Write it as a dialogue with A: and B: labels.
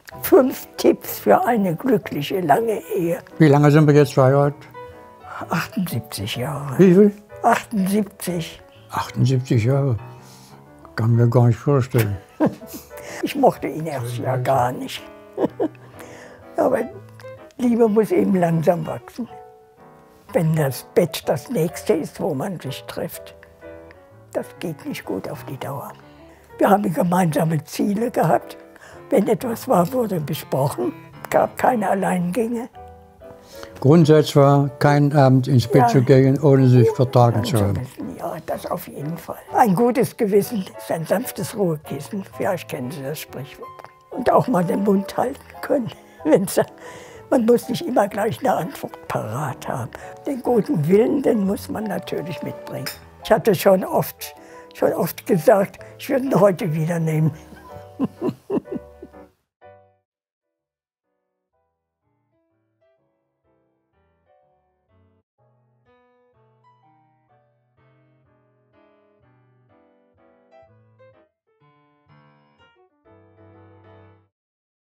A: 5 Tipps für eine glückliche, lange Ehe.
B: Wie lange sind wir jetzt verheiratet?
A: 78 Jahre.
B: Wie viel?
A: 78.
B: 78 Jahre. Kann mir gar nicht vorstellen.
A: Ich mochte ihn erst ja gar nicht. Aber Liebe muss eben langsam wachsen. Wenn das Bett das nächste ist, wo man sich trifft, das geht nicht gut auf die Dauer. Wir haben gemeinsame Ziele gehabt. Wenn etwas war, wurde besprochen. Es gab keine Alleingänge.
B: Grundsatz war, keinen Abend ins Bett zu gehen, ohne sich vertragen zu haben.
A: Ja, das auf jeden Fall. Ein gutes Gewissen ist ein sanftes Ruhekissen. Vielleicht kennen Sie das Sprichwort. Und auch mal den Mund halten können. Man muss nicht immer gleich eine Antwort parat haben. Den guten Willen, den muss man natürlich mitbringen. Ich hatte schon oft gesagt, ich würde ihn heute wieder nehmen.